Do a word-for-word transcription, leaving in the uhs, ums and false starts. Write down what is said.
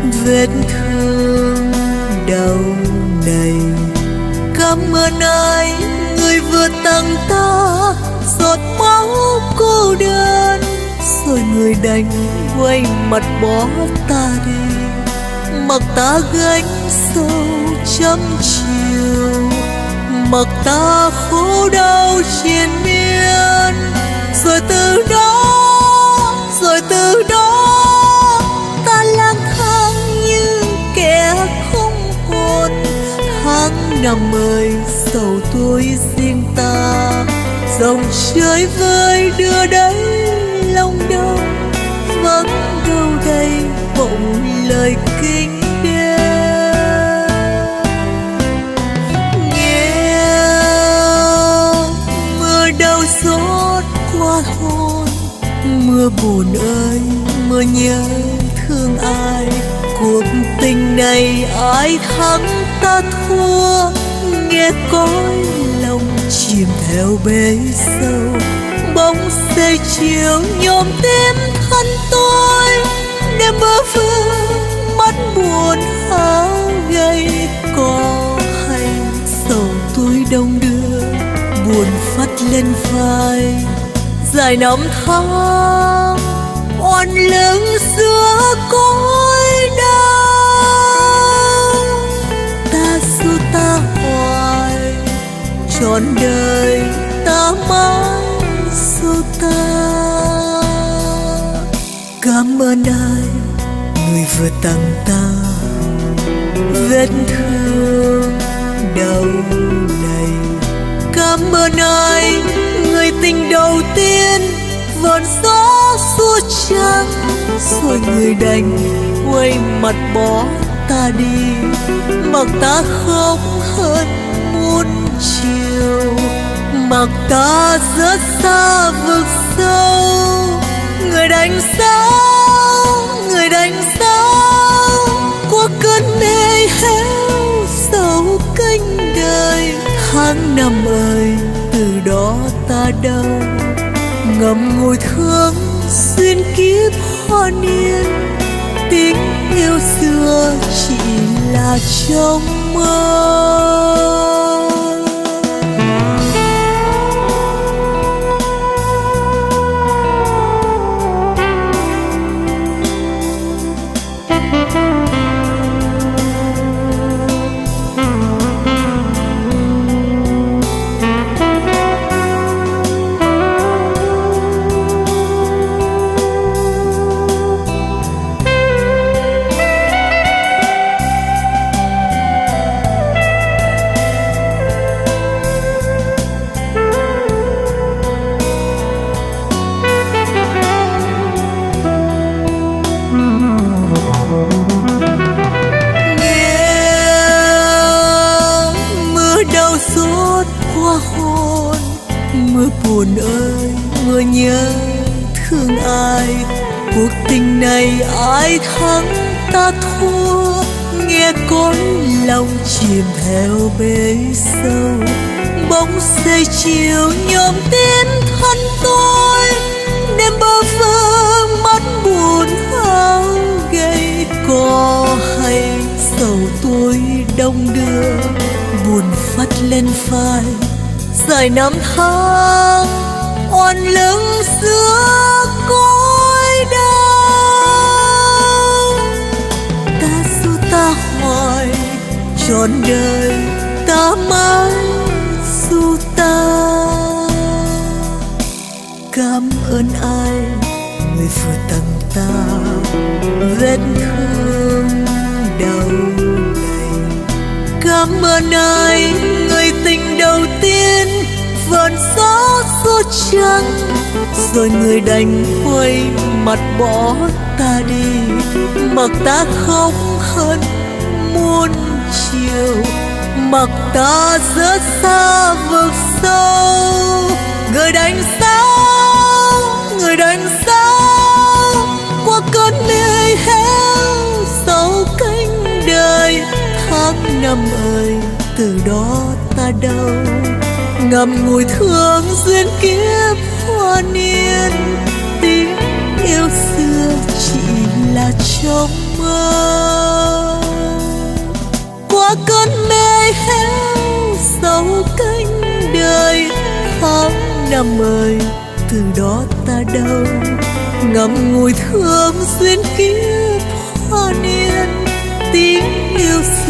vết thương đau này. Cảm ơn ai, người vừa tặng ta giọt máu cô đơn, rồi người đành quay mặt bỏ ta đi, mặc ta gánh sâu trăm chiều, mặc ta khổ đau triền miên. Rồi từ đó, rồi từ đó ta lang thang như kẻ không hồn. Tháng năm ơi sầu tuổi riêng ta, dòng chơi vơi đưa đấy lòng đâu, vẫn đâu đây vọng lời kinh đêm. Nghe mưa đau xót qua hồn, mưa buồn ơi mưa nhớ thương ai. Cuộc tình này ai thắng ta thua, nghe cõi lòng chìm theo bể sâu. Bóng xe chiều nhòm tím thân tôi, đêm bơ vơ mắt buồn áo gầy. Có hay sầu tôi đông đưa, buồn phắt lên vai. Dài năm tháng oan lưng giữa cõi đau, ta xưa ta hoài trọn đời ta mãi xưa ta. Cảm ơn ai, người vừa tặng ta vết thương đau này. Cảm ơn ai, người tình đầu tiên vờn gió xua trăng, rồi người đành quay mặt bỏ ta đi, mặc ta khóc hơn muôn chiều, mặc ta rất xa vực sâu. Người đánh sao, người đánh sao qua cơn mê héo sầu canh đời. Tháng năm ơi từ đó ta đâu, ngậm ngùi thương xuyên kiếp hoa niên. Tình yêu xưa chỉ là trong mơ. Mưa buồn ơi mưa nhớ thương ai. Cuộc tình này ai thắng ta thua, nghe cõi lòng chìm theo bể sâu. Bóng xe chiều nhòm tiến thân tôi, đêm bơ vơ mắt buồn áo gầy. Có hay sầu tôi đông đưa, buồn phắt lên vai. Dài năm tháng oan lưng giữa cõi đau, ta xưa ta hoài trọn đời ta mãi xưa ta. Cảm ơn ai, người vừa tặng ta vết thương đau này. Cảm ơn ai, người tình đầu tiên vờn gió xua trăng, rồi người đành quay mặt bỏ ta đi, mặc ta khóc hơn muôn chiều, mặc ta rớt xa vực sâu. Người đành sao, người đành sao qua cơn mê héo sau cánh đời. Tháng năm ơi từ đó ta đâu, ngậm ngùi thương duyên kiếp hoa niên. Tiếng yêu xưa chỉ là trong mơ. năm ơi, từ đó ta đâu ngậm ngùi thương duyên kiếp hoa niên, tiếng yêu